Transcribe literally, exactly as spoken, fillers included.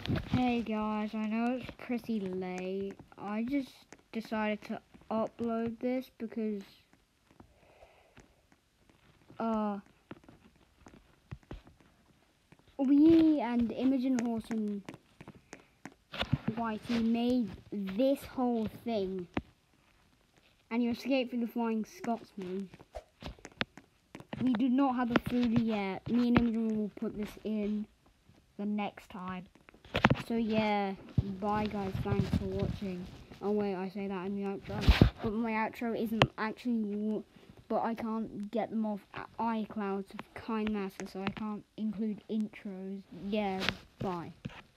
Hey guys, I know it's pretty late. I just decided to upload this because uh we and Imogen Horton Whitey made this whole thing, and you escaped from the Flying Scotsman. We do not have the food yet. Me and Imogen will put this in the next time. So yeah, bye guys, thanks for watching. Oh wait, I say that in the outro, but my outro isn't actually, but I can't get them off iCloud of KindMaster, so I can't include intros. Yeah, bye.